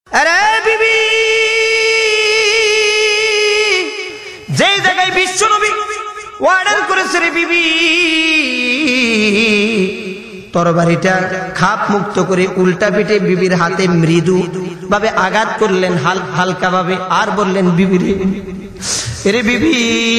আরে বিবি, যে জায়গায় বিশ্বনবী অর্ডার করেছে রে বিবি, তরবারিটা খাপ মুক্ত করে উল্টা পিঠে বিবির হাতে মৃদু ভাবে আঘাত করলেন, হালকা ভাবে, আর বললেন বিবি রে বিবি,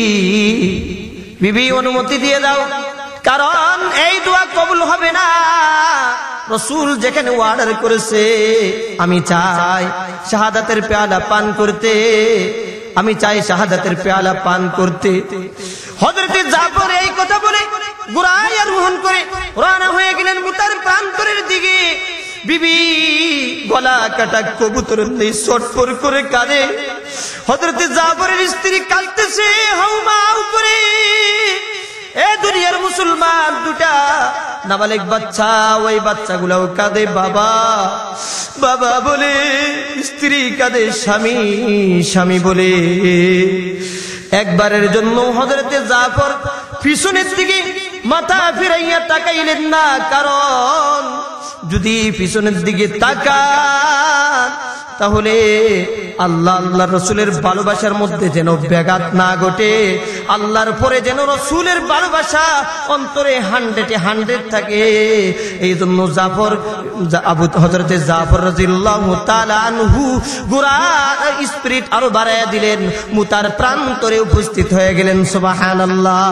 বিবি অনুমতি দিয়ে দাও, কারণ এই দোয়া কবুল হবে না। রাসূল যেখানে অর্ডার করেছে, আমি চাই শাহাদাতের পেয়ালা পান করতে, আমি চাই শাহাদাতের পেয়ালা পান করতে। হযরত জাফর এই কথা বলে ঘোড়ায় আরোহণ করে রওনা হয়ে গেলেন মুতার প্রান্তরের দিকে। বিবি গলা কাটা কবুতরের নেই ছটফট করে কাঁদে। হযরত জাফরের স্ত্রী কাঁদতেছে হাউমাউ করে। এ দুনিয়ার মুসলমান দুটা নাবালেগ বাচ্চা, ওই বাচ্চাগুলাও কাঁদে বাবা বাবা বলে, স্ত্রী কাঁদে স্বামী স্বামী বলে। একবারের জন্য হযরতে জাফর পিছনের দিকে মাথা ফিরাইয়া তাকাইলেন না, কারণ যদি পিছনের দিকে তাকান তাহলে আল্লাহ আল্লাহর রাসূলের ভালোবাসার মধ্যে যেন ব্যাঘাত না ঘটে, আল্লাহর পরে যেন রাসূলের ভালোবাসা অন্তরে 100 থাকে। এই জন্য হযরতে জাফর রাদিয়াল্লাহু তাআলা আনহু ঘোড়া স্পিরিট আরো বাড়াইয়া দিলেন, মুতার প্রান্তরে উপস্থিত হয়ে গেলেন। সুবহানাল্লাহ।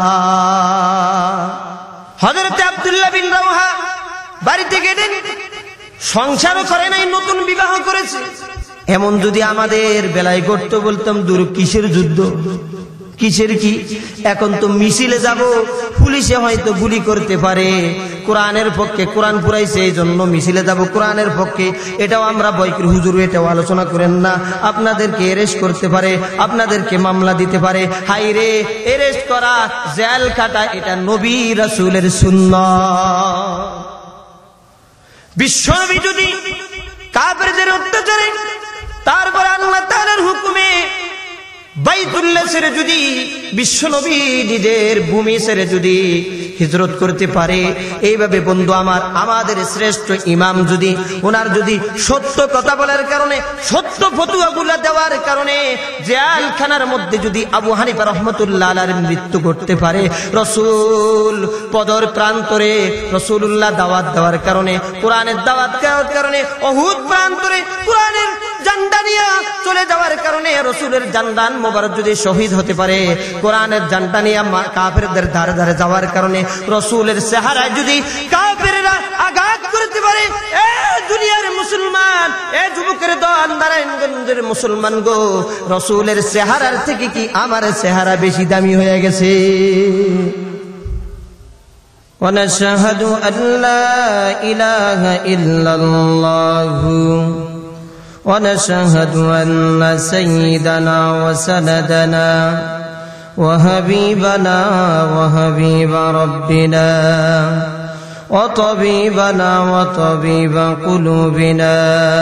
হযরতে আব্দুল্লাহ বিন রাওহা বাড়িতে গেলেন, সংসারও করে নাই, নতুন বিবাহ করেছে। এমন যদি আমাদের বেলায় করতে বলতাম, দূর কিসের যুদ্ধ, কিসের কি, এখন তো মিছিলে যাব, পুলিশে হয়তো গুলি করতে পারে, কোরআনের পক্ষে, কোরআন পুরাইছে এই জন্য মিছিলে যাব কোরআনের পক্ষে, এটাও আমরা ভয় করি। হুজুর এটাও আলোচনা করেন না, আপনাদেরকে এরেস্ট করতে পারে, আপনাদেরকে মামলা দিতে পারে। হাই রে, এরেস্ট করা, জেল কাটা, এটা নবী রাসূলের সুন্নাত। বিশ্বনবী যদি কাফেরদের অত্যাচারে, তারপর আল্লাহ তাআলার হুকুমে বাইতুল্লাহ ছেড়ে যদি বিশ্বনবী নিজের ভূমি ছেড়ে যদি হিজরত করতে পারে, এইভাবে বন্ধু আমার, আমাদের শ্রেষ্ঠ ইমাম যদি, ওনার যদি সত্য কথা বলার কারণে, সত্য ফতোয়াগুলো দেওয়ার কারণে জেলখানার মধ্যে যদি আবু হানিফা রাহমাতুল্লাহ আলাইহির মৃত্যু করতে পারে, রাসূল পদর প্রান্তরে রাসূলুল্লাহ দাওয়াত দেওয়ার কারণে, কোরআনের দাওয়াত দেওয়ার কারণে, উহুদ প্রান্তরে কোরআনের জান্ডা নিয়ে চলে যাওয়ার কারণে রাসূলের জান্ডান মোবারক যদি শহীদ হতে পারে, কোরআনের জান্ডা নিয়ে কাফেরদের ধারে ধারে যাওয়ার কারণে রাসূলের চেহারায় যদি কাফেররা আঘাত করতে পারে, এ দুনিয়ার মুসলমান, এ যুবকের দল, নারায়ণগঞ্জের মুসলমান গো, রাসূলের চেহারার থেকে কি আমার চেহারা বেশি দামি হয়ে গেছে? ونشهد أن لا إله إلا الله ونشهد أن سيدنا وسندنا وحبيبنا وحبيب ربنا وطبيبنا وطبيب قلوبنا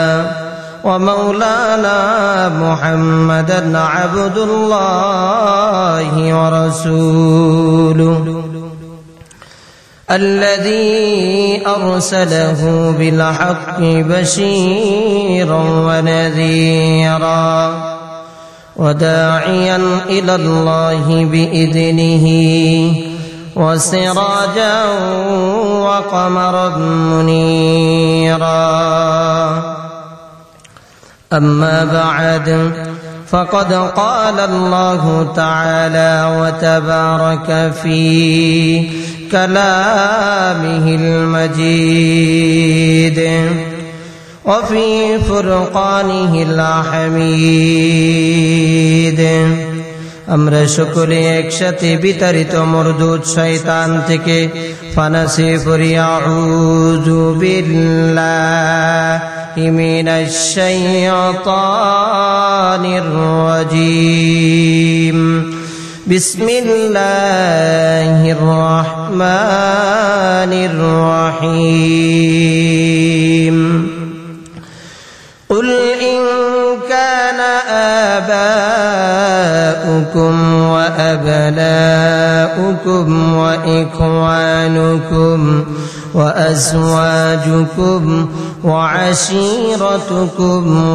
ومولانا محمدا عبد الله ورسوله الذي أرسله بالحق بشيرا ونذيرا وداعيا إلى الله بإذنه وسراجا وقمرا منيرا. أما بعد، فقد قال الله تعالى وتبارك في كلامه المجيد وفي فرقانه الحميد. আমরা সকলে একসাথে বিতাড়িত মরদুদ শয়তান থেকে ফানাসি পড়ি আউযু বিল্লাহি মিনাশ শাইতানির রাজীম. বিসমিল্লাহির রহমানির রহিম. قل إن كان آباؤكم آباؤكم وأبناؤكم وإخوانكم وأزواجكم وعشيرتكم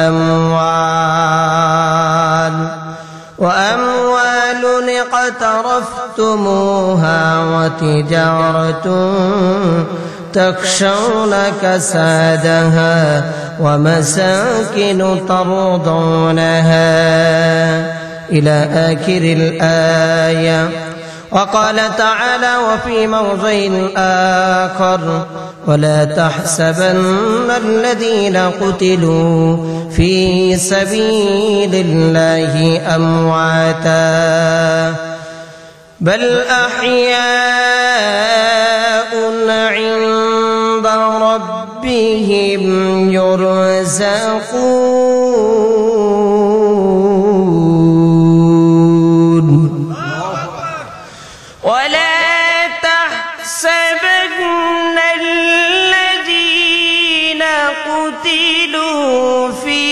وأموال اقترفتموها وتجارة تخشون كسادها ومساكن ترضونها إلى آخر الآية. وقال تعالى وفي موضع آخر ولا تحسبن الذين قتلوا في سبيل الله أمواتا بل أحياء عند ربهم يرزقون ولا تحسبن الذين قتلوا في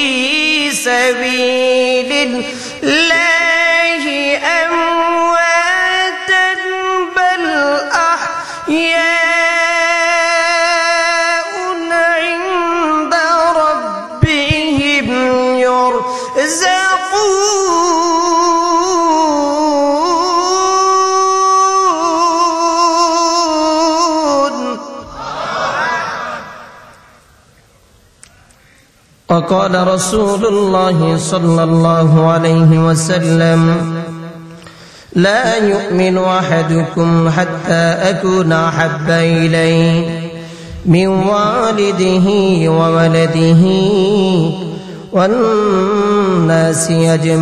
سبيل الله أمواتا بل أحياء عند ربهم يرزقون. وقال رسول الله صلى الله عليه وسلم لا يؤمن أحدكم حتى أكون أحب إليه من والده وولده والناس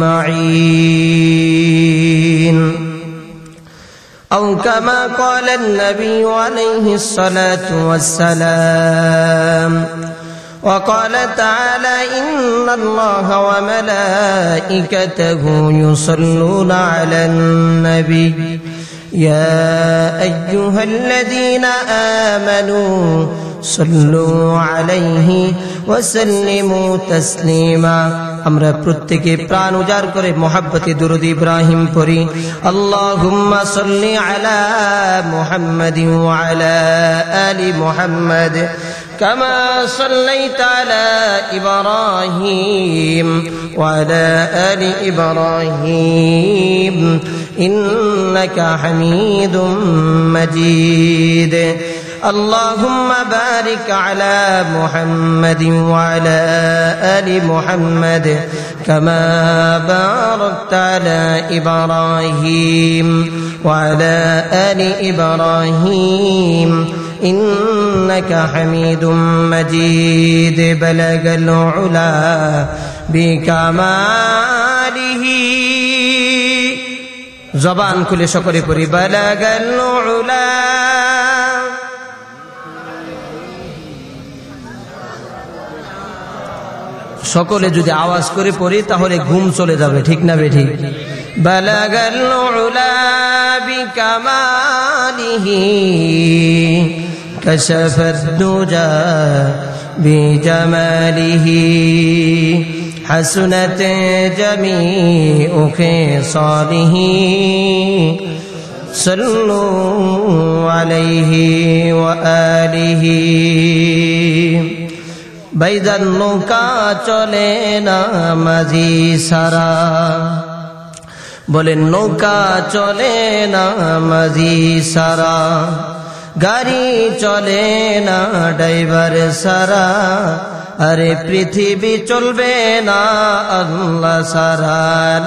أجمعين أو كما قال النبي عليه الصلاة والسلام. وقال تعالى إن الله وملائكته يصلون على النبي يا أيها الذين آمنوا صلوا عليه وسلموا تسليما. আমরা প্রত্যেকে প্রাণ উজাড় করে মহব্বতে দুরূদ ইব্রাহিম পড়ি। আল্লাহুম্মা সাল্লি আলা মুহাম্মাদিন ওয়া আলা আলি মুহাম্মাদ কামা সাল্লাইতা আলা ইব্রাহিম ওয়া আলা আলি ইব্রাহিম ইন্নাকা হামিদুম মাজিদ। اللهم بارك على محمد وعلى آل محمد كما باركت على إبراهيم وعلى آل إبراهيم إنك حميد مجيد بلغ العلا بكماله زبان كل شكر بري بلغ العلا সকলে যদি আওয়াজ করে পড়ি তাহলে ঘুম চলে যাবে, ঠিক না বে ঠিক? বালাগাল উলা বিকামালিহি কাশাফাদ দুজা বিজামালিহি হাসনাত জামিউ খিসালিহি সাল্লু আলাইহি ওয়া আলিহি। বাইজান নৌকা চলে না মাঝি সারা, বলেন নৌকা চলে না মাঝি সারা, গাড়ি চলে না ড্রাইভার সারা, আরে পৃথিবী চলবে না আল্লাহ সারা।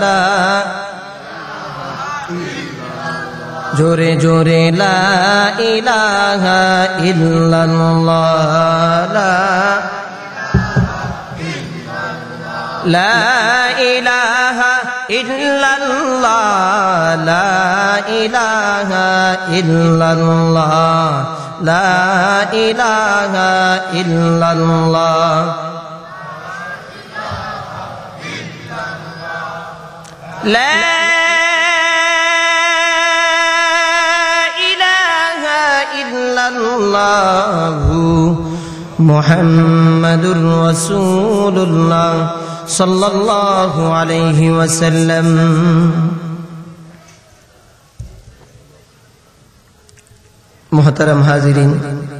জোরে জোরে লা ইলাহা ইল্লাল্লাহ, লা ইলাহা ইল্লাল্লাহ, লা ইলাহা ইল্লাল্লাহ, লা ইলাহা ইল্লাল্লাহ। লা ইলাহা ইল্লাল্লাহু মুহাম্মাদুর রাসূলুল্লাহ সাল্লাল্লাহু আলাইহি ওয়াসাল্লাম। মুহতারাম হাজিরিন,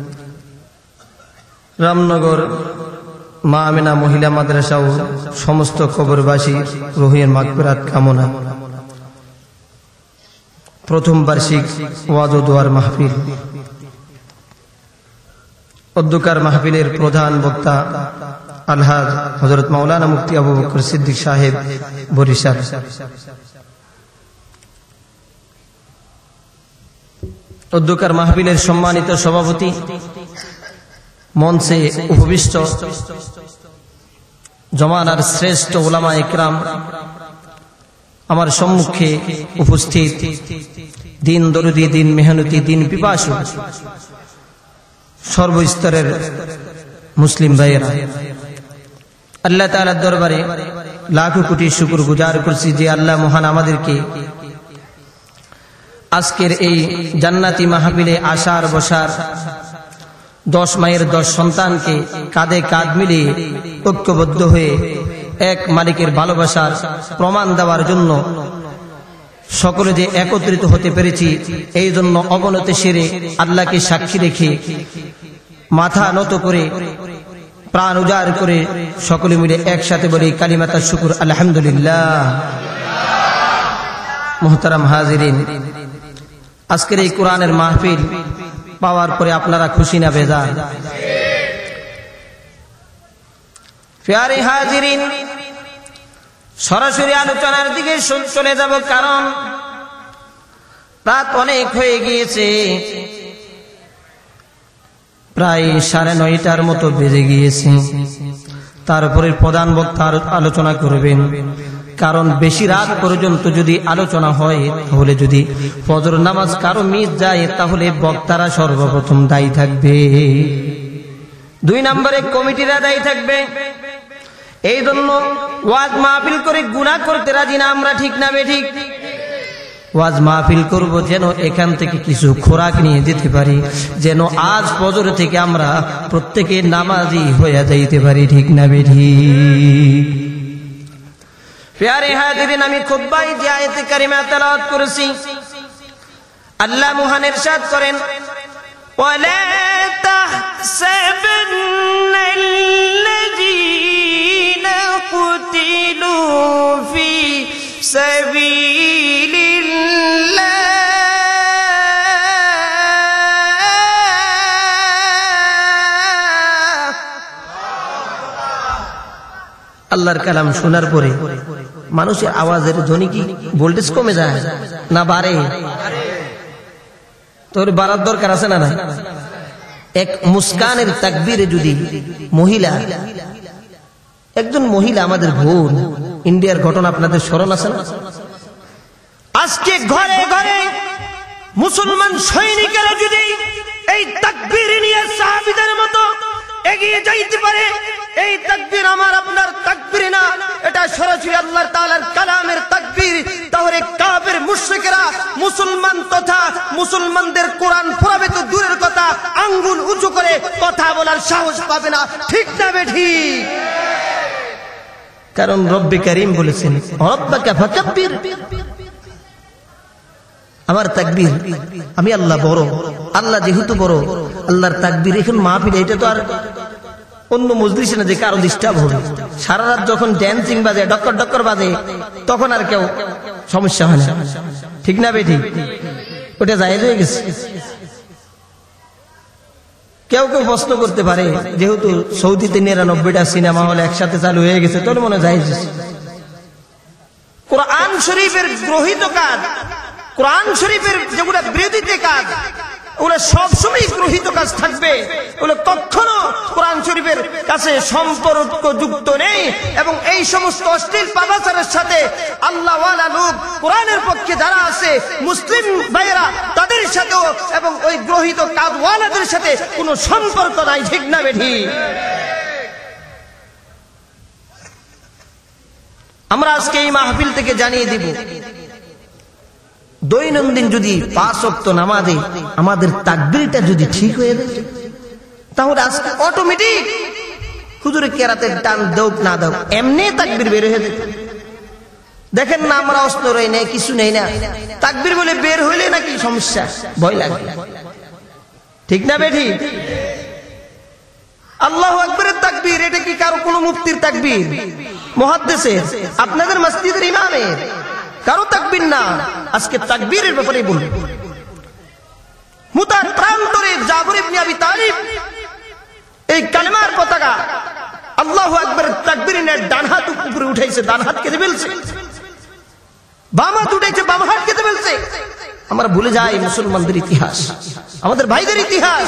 রামনগর মা আমিনা মহিলা মাদ্রাসা ও সমস্ত কবরবাসী রুহের মাগফিরাত কামনা প্রথম বার্ষিক ওয়াজ ও দোয়ার মাহফিল। অধ্যকার মাহফিলের প্রধান বক্তা আলহাজ হযরত মাওলানা মুফতি আবু বকর সিদ্দিক সাহেব বরিশাল। অধ্যকার মাহফিলের সম্মানিত সভাপতি, মঞ্চে উপবিষ্ট জমানার শ্রেষ্ঠ উলামা ইকরাম, আমার সম্মুখে উপস্থিত দিন দরদি, দিন মেহনতি, দিন পিপাসু সর্বস্তরের মুসলিম ভাইয়েরা, আল্লাহ তাআলার দরবারে লাখো কোটি শুকর গুজার করছি যে আল্লাহ মহান আমাদেরকে আজকের এই জান্নাতি মাহফিলে আসার বসার 10 মায়ের 10 সন্তানকে কাঁধে কাঁধ মিলিয়ে ঐক্যবদ্ধ হয়ে এক মালিকের ভালোবাসার প্রমাণ দেওয়ার জন্য সকলে যে একত্রিত হতে পেরেছি, এই জন্য অবনতি সেরে আল্লাহকে সাক্ষী রেখে মাথা নত করে প্রাণ উজাড় করে সকলে মিলে একসাথে বলি কালিমাতা শুকুর আলহামদুলিল্লাহ। মুহতারাম হাজিরিন, আজকের এই কোরআনের মাহফিল পাওয়ার পরে আপনারা খুশি না বেজার? প্যারে হাজিরিন, সরাসরি আলোচনার দিকে চলে যাব, কারণ রাত অনেক হয়ে গিয়েছে, প্রায় 9:30টার মতো বেজে গিয়েছে। তারপরে প্রধান বক্তা আলোচনা করবেন, কারণ বেশি রাত পর্যন্ত যদি আলোচনা হয় তাহলে যদি ফজর নামাজ কারো মিস যায় তাহলে বক্তারা সর্বপ্রথম দায়ী থাকবে, 2 নম্বরে কমিটিরা দায়ী থাকবে। এই জন্য ওয়াজ মাহফিল করে গুনাহ করতে রাজি না আমরা, ঠিক না বেঠিক? ওয়াজ মাহফিল করব যেন এখান থেকে কিছু খোরাক নিয়ে যেতে পারি, যেন আজ ফজর থেকে আমরা প্রত্যেকে নামাজি হয়ে যাইতে পারি, ঠিক না বেঠিক? প্যারে হাজিরিন, আমি খুতবায় যে আয়াতে কারিমা তেলাওয়াত করেছি, আল্লাহ মহান ইরশাদ করেন, ওয়ালা তাহসাবান্নাল্লাযীনা কুতিলু ফি সাবিলিল্লাহ আল্লাহর কালাম শোনার পরে মানুষের আওয়াজের ধ্বনি কি ভোল্টেজ কমে যায় না বাড়ে? তোর বাড়ার দরকার আছে না? না, এক মুস্কানের তাকবীরে যদি মহিলা, একজন মহিলা, আমাদের বোন, ইন্ডিয়ার ঘটনা আপনাদের স্মরণ আছে না? আজকে ঘরে ঘরে মুসলমান সৈনিকেরা যদি এই তাকবীর নিয়ে সাহাবীদের মতো এগিয়ে যাইতে পারে, এই তাকবীর আমার আপনার তাকবীর না, এটা সরাসরি আল্লাহ তাআলার কালামের তাকবীর, তাহলে কাফের মুশরিকরা মুসলমান তথা মুসলমানদের কোরআন পড়াবে তো দূরের কথা, আঙ্গুল উঁচু করে কথা বলার সাহস পাবে না, ঠিক না বেঠিক? কারণ রব্বে কারীম বলেছেন, রব্বাকা ফাকাব্বির, আমার তাকবীর, আমি আল্লাহ বড়, আল্লাহ যেহেতু বড়, আল্লাহর তাকবীর। এখন মাহফিল এটা তো আর অন্য মজলিসে না যে কারো ডিস্টার্ব হবে, সারা রাত যখন ড্যান্সিং বাজে, ডক্কর ডক্কর বাজে, তখন আর কেউ সমস্যা হয় না, ঠিক না বেঠিক? ওটা জায়েজ হয়ে গেছে। কেউ কেউ প্রশ্ন করতে পারে, যেহেতু সৌদিতে 99টা সিনেমা হল একসাথে চালু হয়ে গেছে, তাহলে মনে জায়েজ। কোরআন শরীফের গ্রহীত কাজ, কোরআন শরীফের যেগুলো বিরোধিত কাজ, ওগুলো সবসময় গ্রহীত কাজ থাকবে, ওগুলো কখনো কোরআন শরীফের কাছে সম্পর্ক যুক্ত নেই। এবং এই সমস্ত অশ্লীল পাপাচারের সাথে আল্লাহওয়ালা লোক, কোরআনের পক্ষে যারা আছে মুসলিম ভাইয়েরা, তাদের সাথেও এবং ওই গ্রহীত কাজওয়ালাদের সাথে কোনো সম্পর্ক নাই, ঠিক না বেঠিক? আমরা আজকে এই মাহফিল থেকে জানিয়ে দিব, দৈনন্দিন যদি 5 ওয়াক্ত নামাজে আমাদের তাকবীরটা যদি ঠিক হয়ে যায়, তাহলে আজকে অটোমেটিক হুজুরে কেরাতের টান দৌক না দাও, এমনি তাকবীর বের হয়ে যেত। দেখেন না আমরা অস্ত্র রই নেই, কিছু নেই না, তাকবীর বলে বের হইলে নাকি সমস্যা, ভয় লাগে, ঠিক না বেঠি? আল্লাহু আকবারের তাকবীর, এটা কি কারো কোনো মুফতির তাকবীর, মুহাদ্দিসের, আপনাদের মসজিদের ইমামের, কারো তাকবীর না। আজকে তাকবীরের ব্যাপারে বলবো। মুতার প্রান্তরে জাফর ইবনে আবি তালিব এই কালেমার পতাকা আল্লাহু আকবারের তাকবীরে ডান হাত উপরে উঠাইছে, ডান হাত কেটে ফেলছে, বাম হাত উঠাইছে, বাম হাত কেটে ফেলছে। আমরা ভুলে যাই মুসলমানদের ইতিহাস, আমাদের ভাইদের ইতিহাস।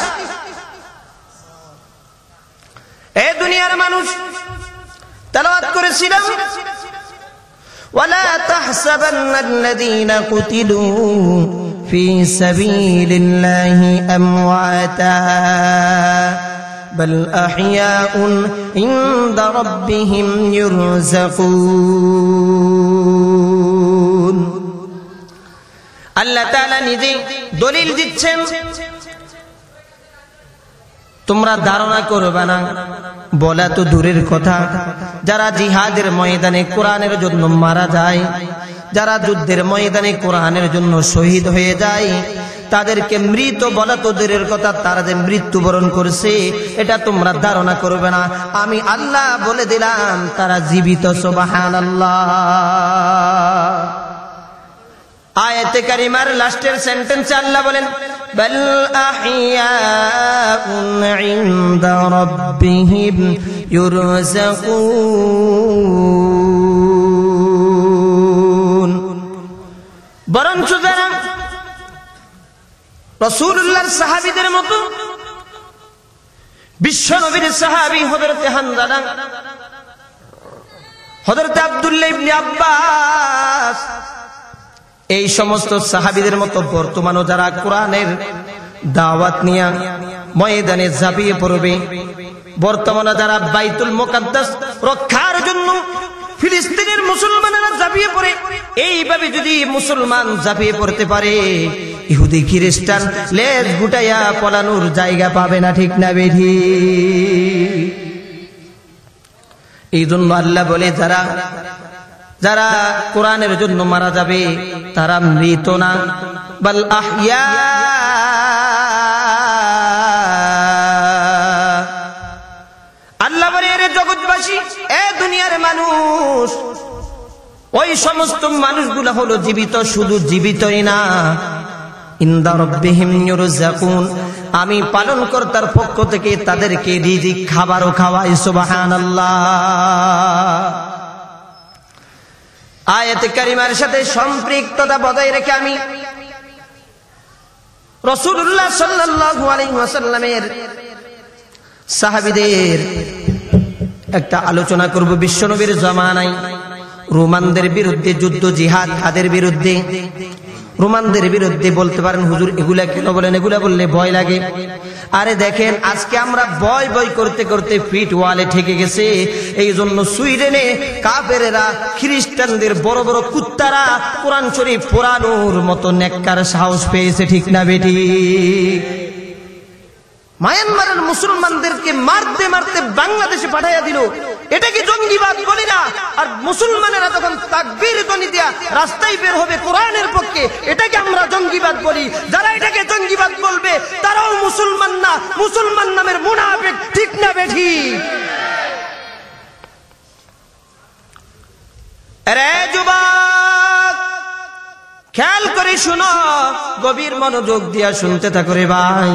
এ দুনিয়ার মানুষ, তেলাওয়াত করেছিলাম ওয়ালা তাহসাবান্নাল্লাযীনা কুতিলু ফি সাবিলিল্লাহি আমওয়াতা বাল আহইয়াউন ইনদা রাব্বিহিম ইউরযাকুন। আল্লাহ তাআলা নিজে দলিল দিচ্ছেন, তোমরা ধারণা করবে না, বলা তো দূরের কথা, যারা জিহাদের ময়দানে কোরআনের জন্য মারা যায়, যারা যুদ্ধের ময়দানে কোরআনের জন্য শহীদ হয়ে যায়, তাদেরকে মৃত বলা তো দূরের কথা, তারা যে মৃত্যুবরণ করছে এটা তোমরা ধারণা করবে না। আমি আল্লাহ বলে দিলাম তারা জীবিত। সুবহানাল্লাহ। আয়াতে কারিমার লাস্টের সেন্টেন্সে আল্লাহ বলেন বাল আহইয়াউন ইনদা রাব্বিহিম ইউরযাকুন। বরঞ্চ যারা রাসূলুল্লাহর সাহাবীদের মতো, বিশ্ব নবীর সাহাবী হযরতে হামজা, হযরতে আব্দুল্লাহ ইবনে আব্বাস, এই সমস্ত সাহাবীদের মতো বর্তমানও যারা কোরআনের দাওয়াত নিয়ে ময়দানে ঝাঁপিয়ে পড়বে, বর্তমানে যারা বাইতুল মুকাদ্দাস রক্ষার জন্য ফিলিস্তিনের মুসলমানেরা ঝাঁপিয়ে পড়ে, এইভাবে যদি মুসলমান ঝাঁপিয়ে পড়তে পারে, ইহুদি খ্রিস্টান লেজ গুটাইয়া পলানোর জায়গা পাবে না, ঠিক না বেঠি? এই জন্য আল্লাহ বলে যারা কোরআনের জন্য মারা যাবে তারা মৃত না, বাল আহইয়া। আল্লাহ বলে এর জগৎবাসী, এ দুনিয়ার মানুষ, ওই সমস্ত মানুষগুলো হলো জীবিত, শুধু জীবিতই না, ইনদা রাব্বিহিম ইউরযাকুন, আমি পালনকর্তার পক্ষ থেকে তাদেরকে রিজিক খাবারও খাওয়াই। সুবহানাল্লাহ। আয়াতে কারিমার সাথে সম্পৃক্ততা বজায় রেখে আমি রাসূলুল্লাহ সাল্লাল্লাহু আলাইহি ওয়াসাল্লামের সাহাবীদের একটা আলোচনা করব। বিশ্বনবীর জামানায় রোমানদের বিরুদ্ধে যুদ্ধ, জিহাদ, কাদের বিরুদ্ধে? রোমানদের বিরুদ্ধে। বলতে পারেন হুজুর এগুলা কেন বলেন? এগুলা বললে ভয় লাগে। আরে দেখেন, আজকে আমরা ভয় ভয় করতে করতে ফিট ওয়ালে ঠেকে গেছে। এই জন্য সুইডেনে কাফেরেরা, খ্রিস্টানদের বড় বড় কুত্তারা কোরআন শরীফ পোড়ানোর মতো নেককার সাহস পেয়েছে, ঠিক না বেটি? মায়ানমারের মুসলমানদেরকে মারতে মারতে বাংলাদেশে পাঠাইয়া দিল, এটা কি জঙ্গিবাদ বলি না? আর মুসলমানেরা তখন তাকবীর ধ্বনি দিয়া রাস্তায় বের হবে কোরআনের পক্ষে, এটাকে আমরা জঙ্গিবাদ বলি। যারা এটাকে জঙ্গিবাদ বলবে তারাও মুসলমান না, মুসলমান নামের মুনাফিক, ঠিক না বেঠি? আরে যুবক, খেয়াল করে শুনো, গভীর মনোযোগ দিয়া শুনতে থাকো রে ভাই।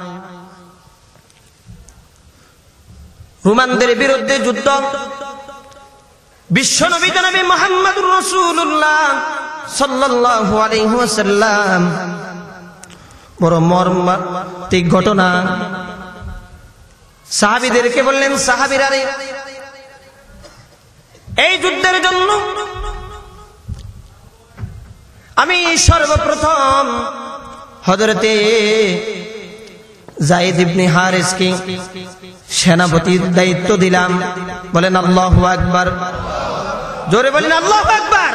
রোমানদের বিরুদ্ধে যুদ্ধ, বিশ্বনবী জনাবে মুহাম্মদুর রাসূলুল্লাহ সাল্লাল্লাহু আলাইহি ওয়াসাল্লাম, বড় মর্মান্তিক ঘটনা। সাহাবীদেরকে বললেন, সাহাবীরা রে, এই যুদ্ধের জন্য আমি সর্বপ্রথম হযরতে যায়েদ ইবনে হারিসকে সেনাপতির দায়িত্ব দিলাম। বলেন আল্লাহু আকবার, জোরে বলেন আল্লাহু আকবার।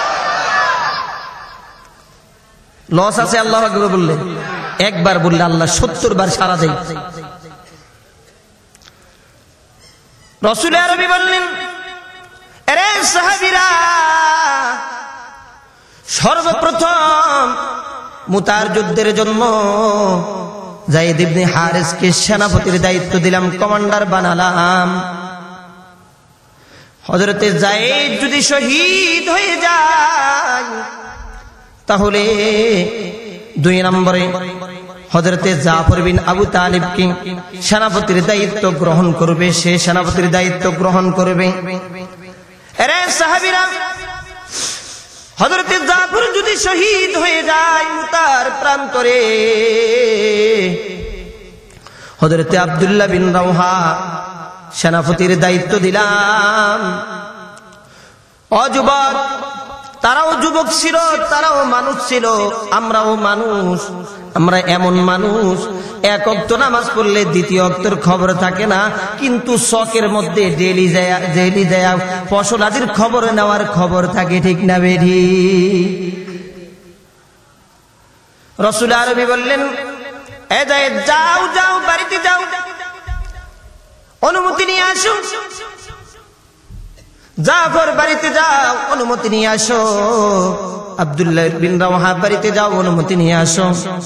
লস আছে আল্লাহু আকবার বললে? একবার বললে আল্লাহ 70 বার সারা দেয়। রাসূল আরবি বললেন, আরে সাহাবীরা, সর্বপ্রথম মুতার যুদ্ধের জন্য যায়েদ ইবনে হারেসকে সেনাপতির দায়িত্ব দিলাম, কমান্ডার বানালাম। হযরতে যায়েদ যদি শহীদ হয়ে যায় তাহলে 2 নম্বরে হযরতে জাফর বিন আবু তালিবকে সেনাপতির দায়িত্ব গ্রহণ করবে, সে সেনাপতির দায়িত্ব গ্রহণ করবে। আরে সাহাবীরা, হযরতে জাফর যদি শহীদ হয়ে যায় মুতার প্রান্তরে, হযরতে আব্দুল্লাহ বিন রাওহা সেনাপতির দায়িত্ব দিলাম। অযুবক, তারাও যুবক ছিল, তারাও মানুষ ছিল, আমরাও মানুষ। আমরা এমন মানুষ, এক ওয়াক্ত নামাজ পড়লে দ্বিতীয় ওয়াক্তের খবর থাকে না, কিন্তু শখের মধ্যে ডেইলি যায় ফসল আজির খবর নেওয়ার খবর থাকে, ঠিক না বেঠি? রাসূল আরবি বললেন, এ যায়েদ, যাও যাও, বাড়িতে যাও, অনুমতি নিয়ে আসো। জাফর, বাড়িতে যাও, অনুমতি নিয়ে আসো। আব্দুল্লাহ বিন রাওহা, বাড়িতে যাও, অনুমতি নিয়ে আসো।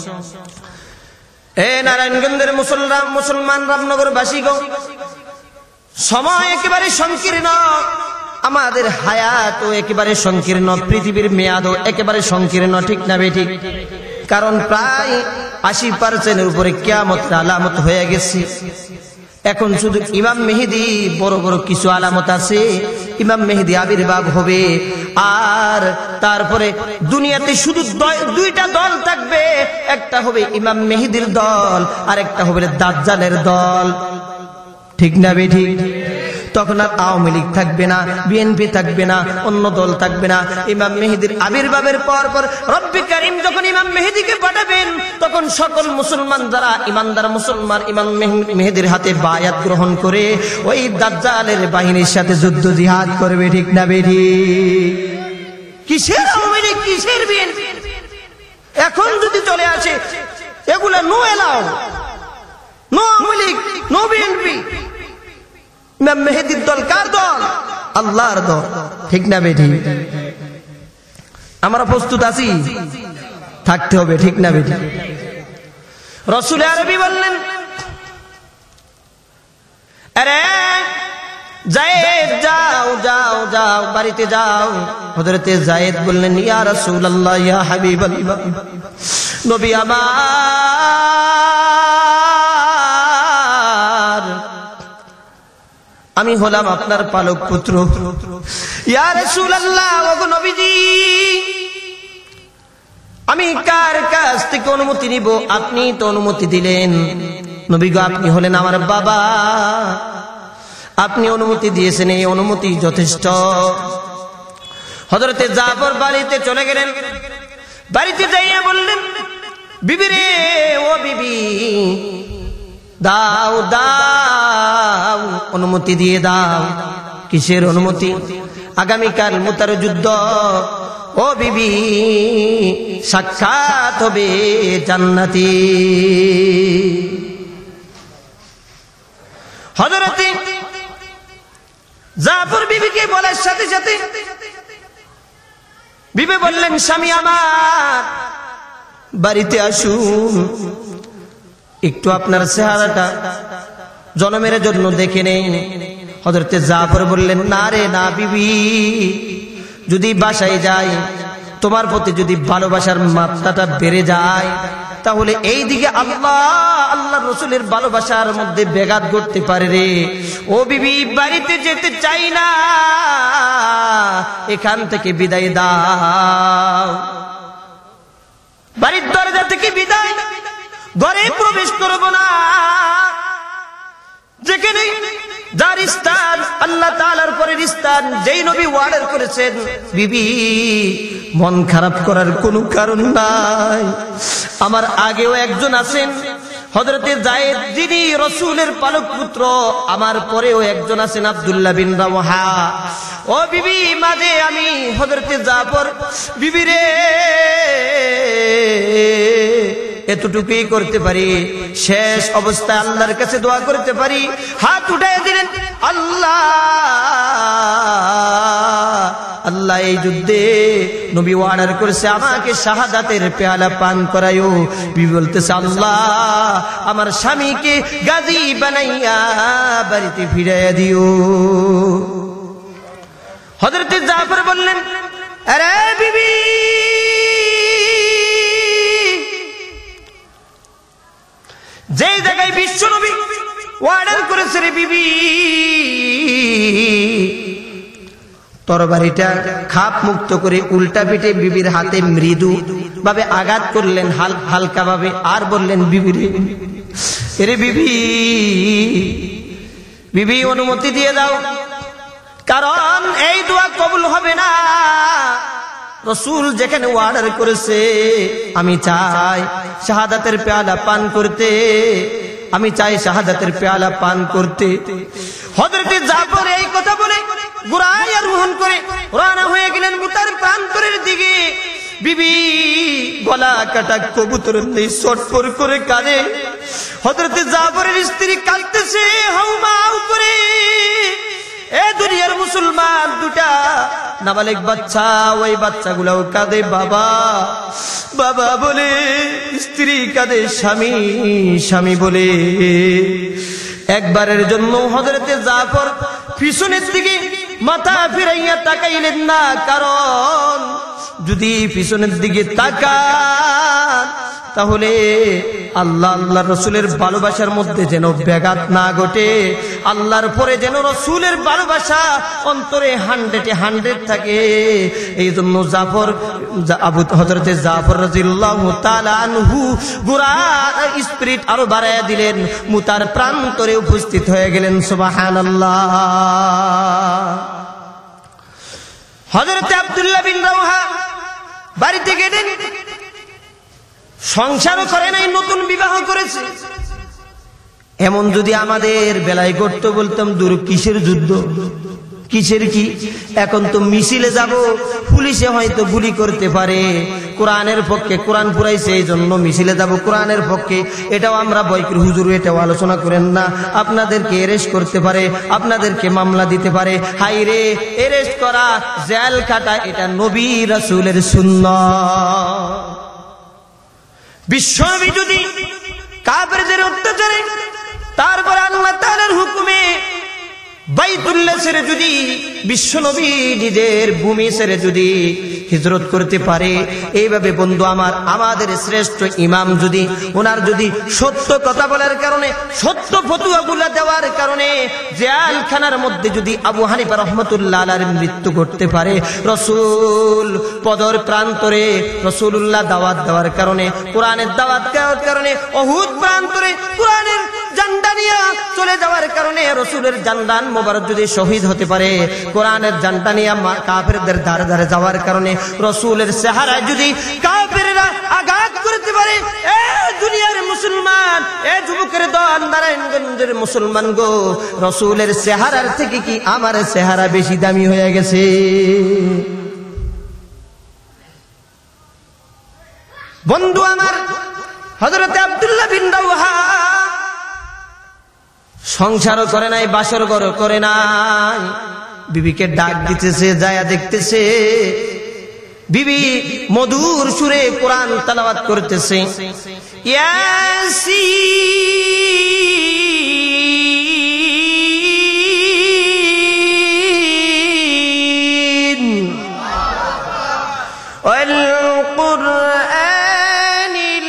এ নারায়ণগঞ্জের মুসলমান রামনগর বাসী গো, সময় একেবারে সংকীর্ণ, আমাদের হায়াতও একেবারে সংকীর্ণ, পৃথিবীর মেয়াদও একেবারে সংকীর্ণ, ঠিক না বেঠিক? কারণ প্রায় 80% উপরে কিয়ামতের আলামত হয়ে গেছে। এখন শুধু ইমাম মেহেদী বড় বড় কিছু আলামত আছে, ইমাম মেহেদী আবির্ভাব হবে। আর তারপরে দুনিয়াতে শুধু 2টা দল থাকবে, একটা হবে ইমাম মেহেদীর দল, আর একটা হবে দাজ্জালের দল, ঠিক না বেঠিক? তখন আর আওয়ামী লীগ থাকবে না, বিএনপি থাকবে না, অন্য দল থাকবে না। ইমাম মেহেদীর আবির্ভাবের পর রব্বে কারীম যখন ইমাম মেহেদীকে পাঠাবেন, তখন সকল মুসলমান যারা ইমানদার মুসলমান ইমাম মেহেদীর হাতে বায়াত গ্রহণ করে ওই দাজ্জালের বাহিনীর সাথে যুদ্ধ জিহাদ করবে, ঠিক না বেঠি? কিসের আওয়ামী লীগ, কিসের বিএনপি? এখন যদি চলে আসে এগুলা no allow, no Awami League, no BNP. Imam মেহেদীর দল কার দল? আল্লাহর দল, ঠিক না বেঠি? আমরা প্রস্তুত আছি, থাকতে হবে, ঠিক না বেঠি? রাসূল আরবি বললেন, আরে যায়েদ, যাও যাও যাও, বাড়িতে যাও। হযরতে যায়েদ বললেন, ইয়া রাসূলুল্লাহ, ইয়া হাবিবাল্লাহ, নবী আমার, আমি হলাম আপনার পালক পুত্র। ইয়া রাসূলুল্লাহ, ওগো নবীজি, আমি কার কাছ থেকে অনুমতি নিব? আপনি তো অনুমতি দিলেন। নবী গো, আপনি হলেন আমার বাবা, আপনি অনুমতি দিয়েছেন, এই অনুমতি যথেষ্ট। হযরতে জাফর বাড়িতে চলে গেলেন। বাড়িতে যাইয়া বললেন, বিবি রে, ও বিবি, দাও দাও, অনুমতি দিয়ে দাও। কিসের অনুমতি? আগামীকাল মুতার যুদ্ধ, ও বিবি, সাক্ষাৎ হবে জান্নাতি। হযরতে জাফর বিবিকে বলার সাথে সাথে বিবি বললেন, স্বামী আমার, বাড়িতে আসুন, একটু আপনার চেহারাটা জনমের জন্য দেখে নেই। হযরতে জাফর বললেন, না রে না বিবি, যদি বাসায় যাই, তোমার প্রতি যদি ভালোবাসার মাত্রাটা বেড়ে যায়, তাহলে এই দিকে আল্লাহ রসুলের ভালোবাসার মধ্যে ব্যাঘাত ঘটতে পারে রে। ও বিবি, বাড়িতে যেতে চাই না, এখান থেকে বিদায় দাও। বাড়ির দরজা থেকে বিদায়, ঘরে প্রবেশ করব না। যেখানে যার স্থান আল্লাহ তাআলার পরের স্থান, যেই নবী ওয়ার্ডার করেছেন, বিবি মন খারাপ করার কোনো কারণ নাই। আমার আগেও একজন আছেন হযরতে যায়েদ, যিনি রাসূলের পালক পুত্র, আমার পরেও একজন আছেন আব্দুল্লাহ বিন রাওহা। ও বিবি, মাঝে আমি হযরতে জাফর, বিবি রে, এতটুকুই করতে পারি, শেষ অবস্থায় আল্লাহর কাছে দোয়া করতে পারি। হাত উঠায় দিলেন, আল্লাহ আল্লাহ এই যুদ্ধে নবী অর্ডার করেছে আমাকে শাহাদাতের পেয়ালা পান করায়ো। বিবি বলতেছে, আল্লাহ আমার স্বামীকে গাজী বানাইয়া বাড়িতে ফিরাইয়া দিও। হযরত জাফর বললেন, আরে বিবি, যেই জায়গায় বিশ্ব নবী অর্ডার করেছে রে বিবি, তরবারিটা খাপ মুক্ত করে উল্টা পিঠে বিবির হাতে মৃদু ভাবে আঘাত করলেন, হালকা ভাবে, আর বললেন, বিবি রে বিবি, বিবি অনুমতি দিয়ে দাও, কারণ এই দোয়া কবুল হবে না। রাসূল যেখানে অর্ডার করেছে, আমি চাই শাহাদাতের পেয়ালা পান করতে, আমি চাই শাহাদাতের পেয়ালা পান করতে। হযরত জাফর এই কথা বলে ঘোড়ায় আরোহণ করে রওনা হয়ে গেলেন মুতার প্রান্তরের দিকে। বিবি গলা কাটা কবুতরের নেই ছটফট করে কাঁদে। হযরত জাফরের স্ত্রী কাঁদতেছে হাউমাউ করে। এ দুনিয়ার মুসলমান দুটা নাবালেগ বাচ্চা, ওই বাচ্চাগুলাও কাঁদে বাবা বাবা বলে, স্ত্রী কাঁদে স্বামী স্বামী বলে। একবারের জন্য হযরত জাফর পিছনের দিকে মাথা ফিরাইয়া তাকাইলেন না, কারণ যদি পিছনের দিকে তাকান তাহলে আল্লাহ আল্লাহ রসুলের ভালোবাসার মধ্যে যেন ব্যাঘাত না ঘটে, আল্লাহর পরে যেন রসুলের ভালোবাসা অন্তরে 100 থাকে। এই জন্য জাফর হযরত জাফর রাদিয়াল্লাহু তাআলা আনহু ঘোড়ার স্পিরিট আরো বাড়াইয়া দিলেন, মুতার প্রান্তরে উপস্থিত হয়ে গেলেন। সুবহানাল্লাহ। হযরত আব্দুল্লাহ বিন রাওহা বাড়িতে গেলেন, সংসারও করে নাই, নতুন বিবাহ করেছে। এমন যদি আমাদের বেলায় করতে বলতাম, দূর কিসের যুদ্ধ, কিসের কি, এখন তো মিছিলে যাব, পুলিশে হয়তো গুলি করতে পারে, কোরআনের পক্ষে কোরআন পুরাইছে এই জন্য মিছিলে যাব কোরআনের পক্ষে, এটাও আমরা বয়কির হুজুর এটাও আলোচনা করেন না, আপনাদেরকে এরেস্ট করতে পারে, আপনাদেরকে মামলা দিতে পারে। হাই রে, এরেস্ট করা, জেল কাটা, এটা নবী রাসূলের সুন্নাত। বিশ্বনবী যদি কাফেরদের অত্যাচারে, তারপর আল্লাহ তাআলার হুকুমে বাইতুল্লাহ ছেড়ে যদি বিশ্বনবী নিজের ভূমি ছেড়ে যদি হিজরত করতে পারে, এইভাবে বন্ধু আমার, আমাদের শ্রেষ্ঠ ইমাম যদি ওনার যদি সত্য কথা বলার কারণে, সত্য ফতোয়াগুলো দেওয়ার কারণে জেলখানার মধ্যে যদি আবু হানিফা রাহমাতুল্লাহ আলাইহির মৃত্যু ঘটতে পারে, রাসূল পদর প্রান্তরে রাসূলুল্লাহ দাওয়াত দেওয়ার কারণে, কোরআনের দাওয়াত দেওয়ার কারণে, উহুদ প্রান্তরে কোরআনের জান্ডা নিয়ে চলে যাওয়ার কারণে রাসূলের জান্ডান মোবারক যদি শহীদ হতে পারে, কোরআনের জান্ডা নিয়ে কাফেরদের ধারে ধারে যাওয়ার কারণে রাসূলের চেহারায় যদি কাফেররা আঘাত করতে পারে, এ দুনিয়ার মুসলমান, এ যুবকের দল, নারায়ণগঞ্জের মুসলমান গো, রাসূলের চেহারার থেকে কি আমার চেহারা বেশি দামি হয়ে গেছে? বন্ধু আমার, হযরত আব্দুল্লাহ বিন রাওহা সংসারও করে নাই, বাসর ঘর করে নাই, বিবিকে ডাক দিতেছে, যায়া দেখতেছে বিবি মধুর সুরে কোরআন তেলাওয়াত করতেছে, ইয়াসিন ওয়াল কুরআনিল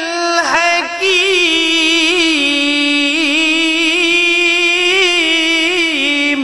হাকীম।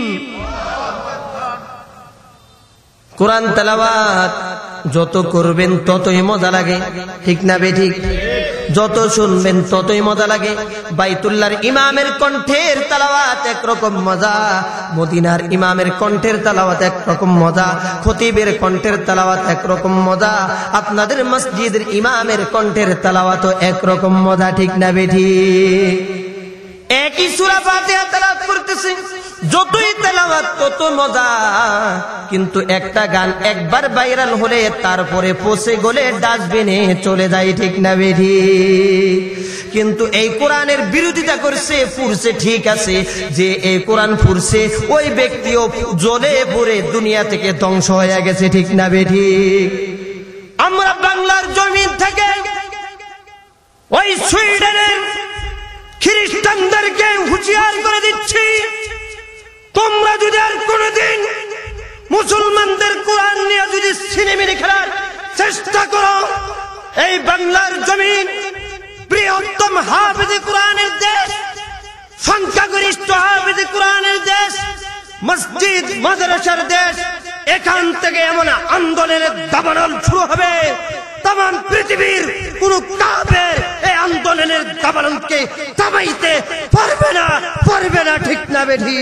কোরআন তেলাওয়াত যত করবেন ততই মজা লাগে, ঠিক না বে ঠিক? যত শুনবেন ততই মজা লাগে। বাইতুল্লাহর ইমামের কণ্ঠের তেলাওয়াত একরকম মজা, মদিনার ইমামের কণ্ঠের তেলাওয়াত একরকম মজা, খতিবের কণ্ঠের তেলাওয়াত একরকম মজা, আপনাদের মসজিদের ইমামের কণ্ঠের তেলাওয়াতও একরকম মজা, ঠিক না বে ঠিক? একই সূরা ফাতিহা তেলাওয়াত করতেছে, করতেছে, যতই তেলাওয়াত তত মজা, কিন্তু একটা গান একবার ভাইরাল হলে তারপরে পচে গলে ডাস্টবিনে চলে যায়, ঠিক না বেঠি? কিন্তু এই কোরআনের বিরোধিতা করছে, ফুরছে, ঠিক আছে, যে এই কোরআন ফুরছে ওই ব্যক্তিও জ্বলে পুড়ে দুনিয়া থেকে ধ্বংস হয়ে গেছে, ঠিক না বেঠি? আমরা বাংলার জমিন থেকে ওই সুইডেনের খ্রিস্টানদেরকে হুঁশিয়ার করে দিচ্ছি, তোমরা যদি আর কোনদিন মুসলমানদের কোরআন নিয়ে যদি সিনেমিনি খেলার চেষ্টা করো, এই বাংলার জমিন বৃহত্তম হাফেজে কোরআনের দেশ, সংখ্যাগরিষ্ঠ হাফেজে কোরআনের দেশ, মসজিদ মাদ্রাসার দেশ, এখান থেকে এমন আন্দোলনের দাবানল শুরু হবে, তাম পৃথিবীর কোন কাফের এই আন্দোলনের দাবানলকে থামাইতে পারবে না, ঠিক না বেঠি?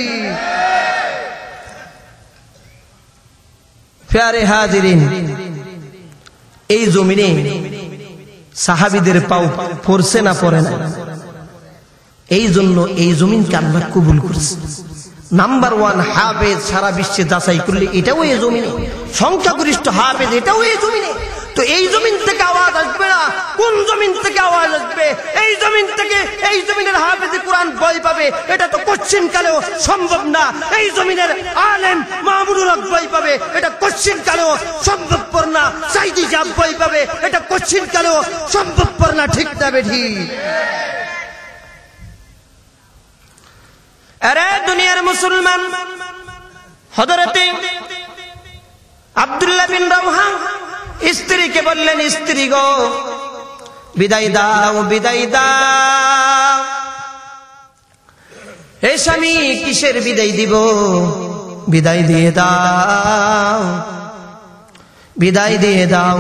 প্যারে হাজিরিন, এই জমিনে সাহাবীদের পাও পড়ছে না পড়ে না, এই জন্য এই জমিনকে আল্লাহ কবুল করছে। নাম্বার 1 হাফেজ সারা বিশ্বে যাচাই করলে এটাও এই জমিনে, সংখ্যাগরিষ্ঠ হাফেজ এটাও এই জমিনে। তো এই জমিন থেকে আওয়াজ আসবে না, কোন জমিন থেকে আওয়াজ আসবে? এই জমিন থেকে এই জমিনের হাফেজে কোরআন ভয় পাবে, এটা তো কোশ্চিন কালেও সম্ভব না। এই জমিনের আলেম মাহমুদুল হক ভয় পাবে, এটা কোশ্চিন কালেও সম্ভবপর না। সাইদি সাহেব ভয় পাবে, এটা কোশ্চিন কালেও সম্ভবপর না, ঠিক না বেঠি? আরে দুনিয়ার মুসলমান, হযরতে আব্দুল্লাহ বিন রাওহা স্ত্রীকে বললেন, স্ত্রী গো বিদায় দাও, বিদায় দাও। হে স্বামী, কিসের বিদায় দিব? বিদায় দিয়ে দাও, বিদায় দিয়ে দাও।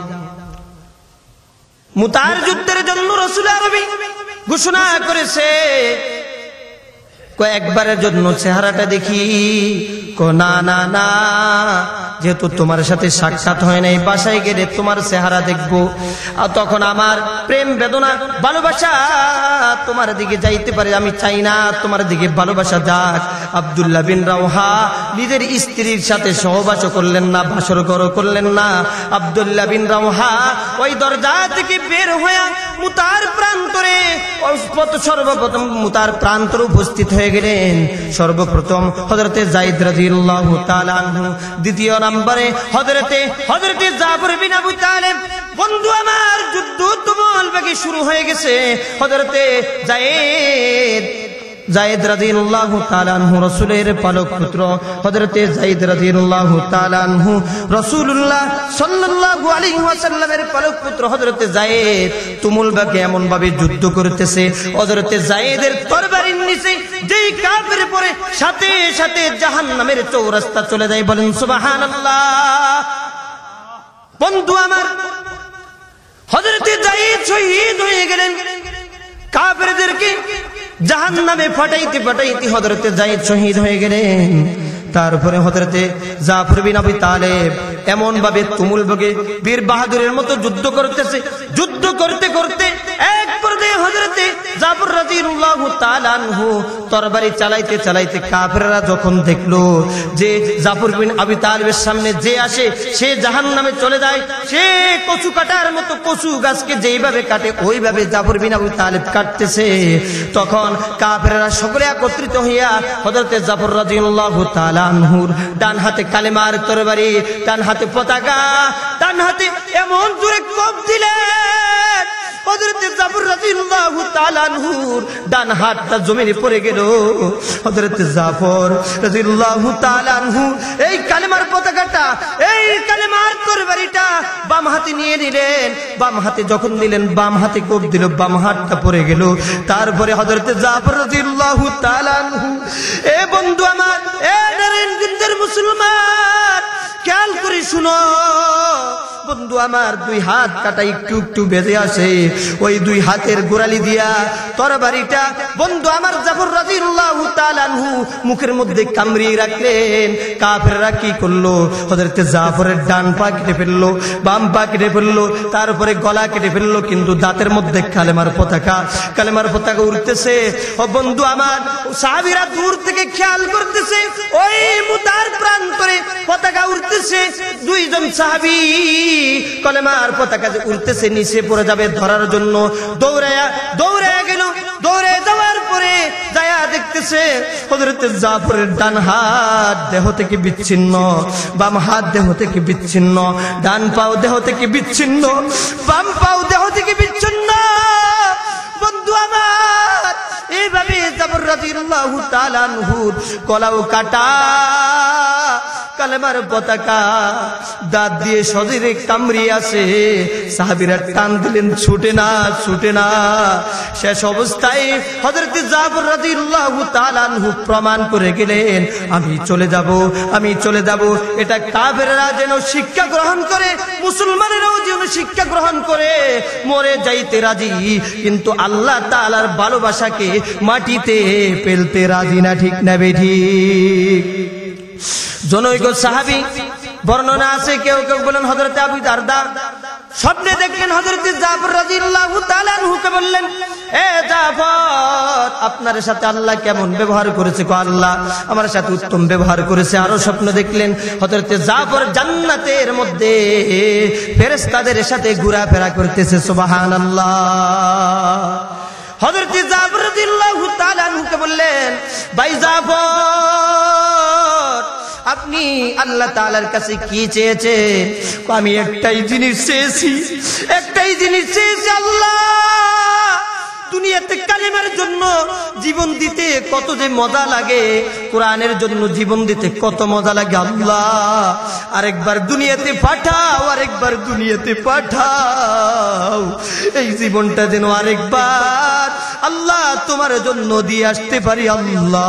মুতার যুদ্ধের জন্য রাসূল আরবী ঘোষণা করেছে, কয়েকবারের জন্য চেহারাটা দেখি। না না না, যেহেতু তোমার সাথে সাক্ষাৎ হয় নাই, বাসায় গেলে তোমার চেহারা দেখবো। আর তখন আমার প্রেম বেদনা ভালোবাসা তোমার দিকে যাইতে পারে, আমি চাই না তোমার দিকে ভালোবাসা যাক। আব্দুল্লাহ বিন রাওহা নিজের স্ত্রীর সাথে সহবাস করলেন না, বাসর করলেন না। আব্দুল্লাহ বিন রাওহা ওই দরজা থেকে বের হয়ে মুতার প্রান্তরে সর্বপ্রথম মুতার প্রান্তরে উপস্থিত হয়ে গেলেন। সর্বপ্রথম হযরতে যায়েদ রাদিয়াল্লাহু তাআলা আনহু, দ্বিতীয় নম্বরে হযরতে জাফর বিন আবু তালেব। বন্ধু আমার, যুদ্ধ তুমুল বেগে শুরু হয়ে গেছে। হযরতে যায়েদ রাদিয়াল্লাহু তাআলা আনহু রাসূলের পালক পুত্র, হযরতে যায়েদ রাদিয়াল্লাহু তাআলা আনহু রাসূলুল্লাহ সাল্লাল্লাহু আলাইহি ওয়াসাল্লামের পালক পুত্র। হযরতে যায়েদ তুমুল বেগে এমন ভাবে যুদ্ধ করতেছে, হযরতে যায়েদের তরবারির নিচে যেই কাফের পড়ে সাথে সাথে জাহান্নামের চৌরাস্তা চলে যায়। বলেন সুবহানাল্লাহ। বন্ধু আমার, হযরতে যায়েদ শহীদ হয়ে গেলেন। কাফেরদেরকে জাহান্নামে ফাটাইতে ফাটাইতে হযরতে যায়েদ শহীদ হয়ে গেলেন। তারপরে হযরতে জাফর বিন আবি তালেব এমন ভাবে তুমুল বেগে বীর বাহাদুরের মতো যুদ্ধ করতেছে। যুদ্ধ করতে করতে এক পর্যায়ে হযরতে জাফর রাদিয়াল্লাহু তাআলা আনহু তরবারি চালাইতে চালাইতে কাফেররা যখন দেখলো যে জাফর বিন আবি তালেবের সামনে যে আসে সে জাহান্নামে চলে যায়, সে কচু কাটার মতো কচু গাছকে যেইভাবে কাটে ওইভাবে জাফর বিন আবি তালেব কাটতেছে, তখন কাফেররা সকলে একত্রিত হইয়া হযরতে জাফর রাদিয়াল্লাহু তাআলা আনহুর ডান হাতে কালেমার তরবারি, ডান হাতে পতাকা, ডান হাতে এমন জোরে কোপ দিলেন হযরতে জাফর রাদিয়াল্লাহু তাআলা আনহুর ডান হাতটা জমিনে পড়ে গেল। হযরতে জাফর রাদিয়াল্লাহু তাআলা আনহু এই কালেমার পতাকাটা, এই কালেমার তরবারিটা বাম হাতে নিয়ে নিলেন। বাম হাতে যখন দিলেন, বাম হাতে কোপ দিল, বাম হাতটা পড়ে গেল। তারপরে হযরতে জাফর রাদিয়াল্লাহু তাআলা আনহু, এ বন্ধু আমার, এ নারায়ণগঞ্জের মুসলমান, খেয়াল করে শুনো। বন্ধু আমার দুই হাত কাটা একটু একটু বেজে আসে, ওই দুই হাতের গোড়ালি দিয়া তরবারিটা বন্ধু আমার জাফর রাদিয়াল্লাহু তাআলা আনহু মুখের মধ্যে কামড়িয়ে রাখলেন। কাফেররা কি করলো? হযরত জাফরের ডান পা কেটে ফেললো, বাম পা কেটে ফেললো, তারপরে গলা কেটে ফেললো, কিন্তু দাঁতের মধ্যে কালেমার পতাকা উড়তেছে। ও বন্ধু আমার, সাহাবীরা দূর থেকে খেয়াল করতেছে, ওই মুতার প্রান্তরে পতাকা উড়তেছে। দুইজন সাহাবী কলেমার পতাকা যে উড়তেছে নিচে পড়ে যাবে ধরার জন্য দৌড়ায়া গেল। দৌড়ে যাওয়ার পরে যায়া দেখতেছে হযরত জাফরের ডান হাত দেহ থেকে বিচ্ছিন্ন, বাম হাত দেহ থেকে বিচ্ছিন্ন, ডান পাও দেহ থেকে বিচ্ছিন্ন, বাম পাও দেহ থেকে বিচ্ছিন্ন। বন্ধু আমার, এইভাবে জাফর রাদিয়াল্লাহু তাআলা আনহুর গলাও কাটা, কালেমার পতাকা দাঁত দিয়ে শরীরে কামড়িয়ে আসে। সাহাবীরা টান দিলেন, ছুটে না। শেষ অবস্থায় হযরত জাফর রাদিয়াল্লাহু তাআলা আনহু প্রমাণ করে গেলেন, আমি চলে যাব। এটা কাফেররা যেন শিক্ষা গ্রহণ করে, মুসলমানেরাও যেন শিক্ষা গ্রহণ করে, মরে যাইতে রাজি, কিন্তু আল্লাহ তাআলার ভালোবাসাকে মাটিতে ফেলতে রাজি না। ঠিক না বেঠিক? জনৈক সাহাবী বর্ণনা আছে, কেউ বলেন হযরত আবু দারদা স্বপ্নে দেখলেন হযরত জাফর রাদিয়াল্লাহু তাআলা আনহুকে বললেন, এ জাফর, আপনার সাথে আল্লাহ কেমন ব্যবহার করেছে? আল্লাহ আমার সাথে উত্তম ব্যবহার করেছে। আরো স্বপ্ন দেখলেন হযরত জাফর জান্নাতের মধ্যে ফেরেশতাদের সাথে ঘোরাফেরা করতেছে। সুবহানাল্লাহ। হযরত জাফর রাদিয়াল্লাহু তাআলা আনহুকে বললেন, ভাই জাফর, আপনি আল্লাহ তাআলার কাছে কি চেয়েছেন? আমি একটাই জিনিস চেয়েছি, আল্লাহ, দুনিয়াতে কালিমার জন্য জীবন দিতে কত যে মজা লাগে, কোরআনের জন্য জীবন দিতে কত মজা লাগে। আল্লাহ, আরেকবার দুনিয়াতে পাঠাও, এই জীবনটা যেন আরেকবার আল্লাহ তোমার জন্য দিয়ে আসতে পারি। আল্লাহ।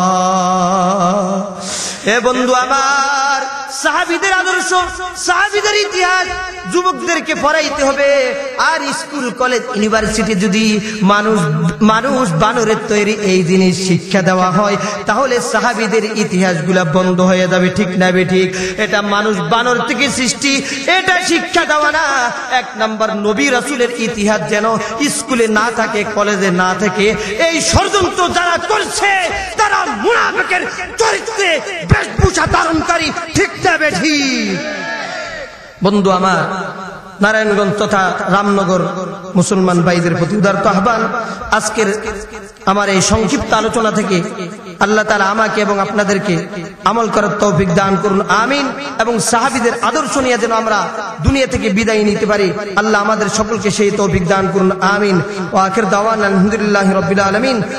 হে বন্ধু আমার, সাহাবীদের আদর্শ, সাহাবীদের ইতিহাস যুবকদেরকে পড়াইতে হবে। আর স্কুল, কলেজ, ইউনিভার্সিটি যদি মানুষ বানরের তৈরি এই জিনিস শিক্ষা দেওয়া হয়, তাহলে সাহাবীদের ইতিহাসগুলা বন্ধ হয়ে যাবে। ঠিক না বেঠিক? এটা মানুষ বানর থেকে সৃষ্টি, এটা শিক্ষা দেওয়া না। এক নাম্বার, নবী রাসূলের ইতিহাস যেন স্কুলে না থাকে, কলেজে না থাকে। এই ষড়যন্ত্র যারা করছে তারা মুনাফিকের চরিত্রে বেশভূষা ধারণকারী। ঠিক না বেঠিক? বন্ধু আমার, নারায়ণগঞ্জ তথা রামনগর মুসলমান ভাইদের প্রতি উদারত আহ্বান, আজকের আমার এই সংক্ষিপ্ত আলোচনা থেকে আল্লাহ তাআলা আমাকে এবং আপনাদেরকে আমল করার তৌফিক দান করুন, আমিন। এবং সাহাবীদের আদর্শ নিয়ে যেন আমরা দুনিয়া থেকে বিদায় নিতে পারি, আল্লাহ আমাদের সকলকে সেই তৌফিক দান করুন, আমিন। ওয়া আখির দাওয়ানা আলহামদুলিল্লাহি রাব্বিল আলামিন।